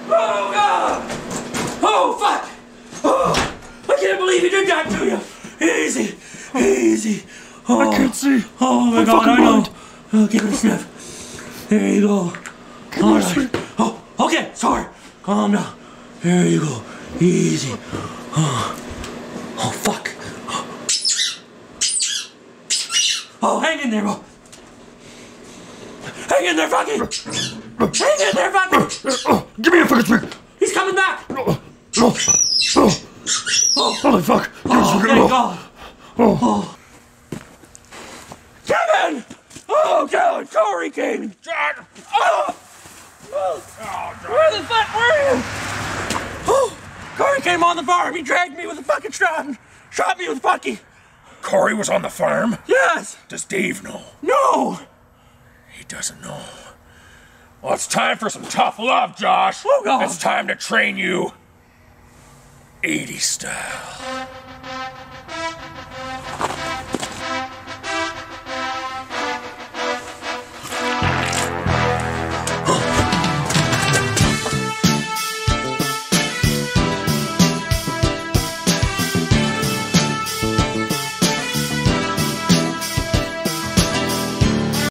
Oh, God! Oh, fuck! Oh, I can't believe he did that to you! Easy, easy. Oh, I can't see. Oh, my God, I know. Oh, give it a sniff. There you go. All right. Oh, okay, sorry. Calm down. There you go. Easy. Oh, fuck. Oh, hang in there, bro. Hang in there, fucking. Hang in there, fucking. Give me a fucking drink. He's coming back. Oh, holy fuck. Oh, thank God. Oh. Kevin! Oh, God, Corey came. John! Oh. Where the fuck were you? Oh, Corey came on the farm. He dragged me with a fucking strap and shot me with Bucky. Corey was on the farm? Yes. Does Dave know? No. He doesn't know. Well, it's time for some tough love, Josh. Oh, God. It's time to train you 80's style.